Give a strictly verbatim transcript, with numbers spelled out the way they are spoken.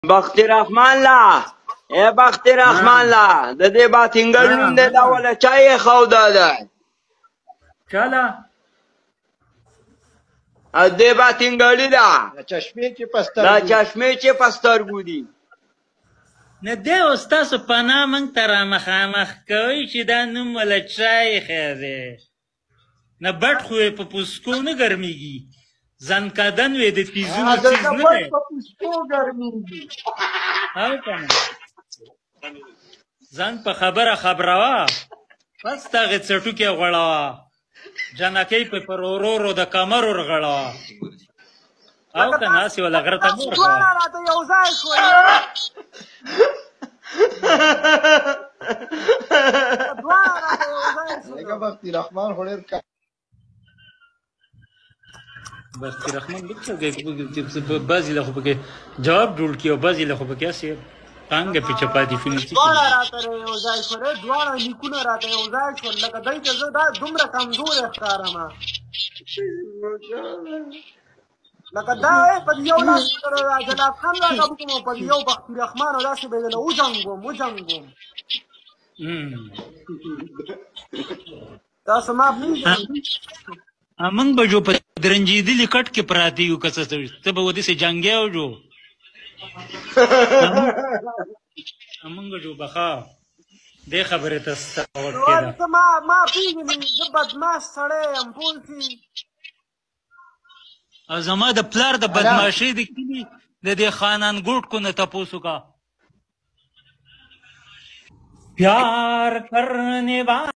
بختی رحمان لا اے بختی رحمان لا د دې باتنګل نوم دی دا ولا چا یې ښوده ده چاله ا دې باتنګلي ده د چشمې چې پستر دا چشمې چې په سترګو دي نه دی استاسو پناه موږ ته رامخامخ کوي چې دا نوم ولا چا ایښی دی نه بټ خو یې په پوسکو نه ګرمېږي ځنکدن وې د تیزونو څیز نه دی په پوسکو ګرمېږي او که نه ځان په خبره خبروه بس د هغې څټوکې غوړوه جنکۍ په پر ورورو د کمر ورغړوه او که نه هسې وله غره ته مه ورکوه راته یو ځای شوئ دواړه راته یو ځای شوئ لکه بختي رحمان خو ډېر بختي رحمان بعضې له خو پکې جواب جوړ کړي او بعضې له خو پکې هسې ټانګه پې چپاتې شونې دواړه راته یو ځای شول دواړه لیکونه راته یو ځای شول لکه دی ته زه دا دومره کمزوری ښکارمه لکه دا په یو لاس جلال خان راته وکړم او په یو بختي رحمان او داسې به یې له وجنګوم وجنګوم تاسو ما پرېږدئ موږ به جو په درنجېدلي کټ کې پراته یو که څه ته به وداسې جنګیاو جو موږ جو به ښه دې خبرې ته ستاوت کېده ما ما پېژنې زه بدماش سړی یم پوه شې او زما د پلار د بدماشۍ د کلي د دې خانان ګوټکو نه تپوس وکړه پیار کرنے